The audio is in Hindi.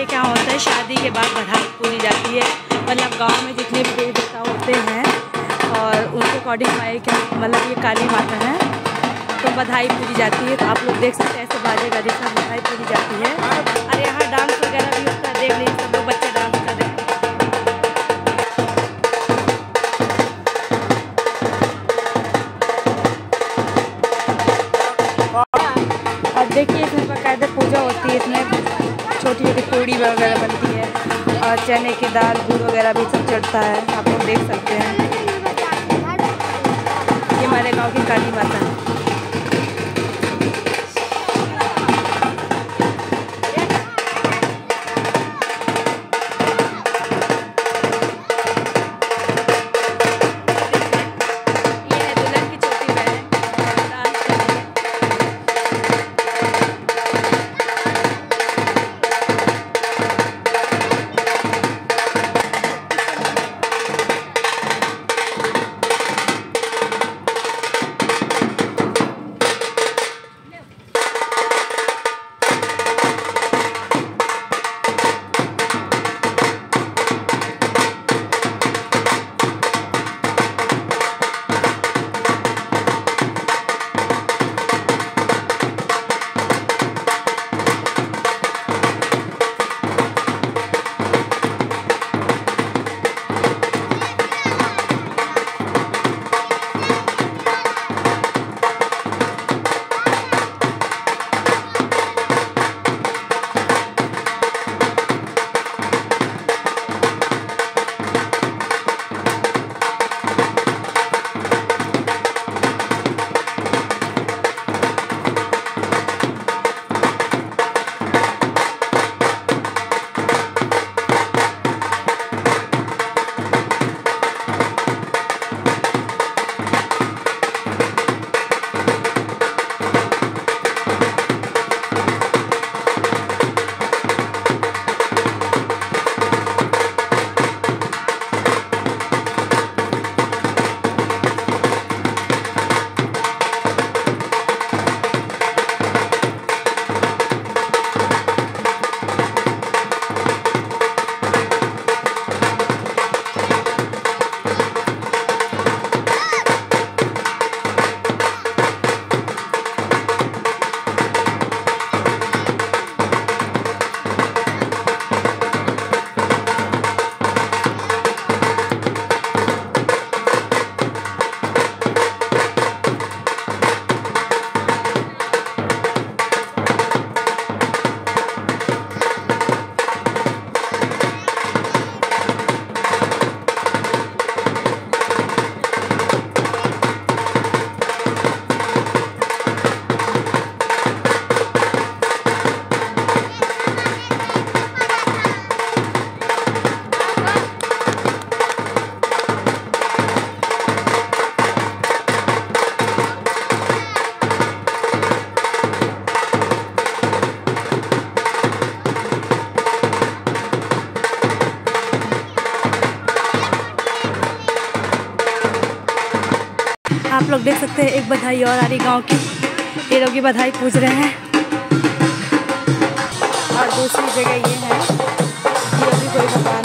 क्या होता है, शादी के बाद बधाई पूजी जाती है। मतलब गांव में जितने भी देवी देवता होते हैं और उनके अकॉर्डिंग हमारे क्या मतलब ये काली माता है तो बधाई पूजी जाती है। तो आप लोग देख सकते हैं ऐसे बाजे गाजे का बधाई पूजी जाती है। और यहाँ डांस वगैरह भी होता है, देख लीजिए सब लोग बच्चे डांस कर रहे हैं। और देखिए इसमें बाकायदा पूजा होती है, इसमें छोटी छोटी पूड़ी वगैरह बनती है और चने की दाल गुड़ वगैरह भी सब चढ़ता है। आप लोग देख सकते हैं ये हमारे गांव की काली माता है। आप लोग देख सकते हैं एक बधाई और आ रही गाँव की, ये लोग ये बधाई पूछ रहे हैं। और दूसरी जगह ये है, ये भी कोई बता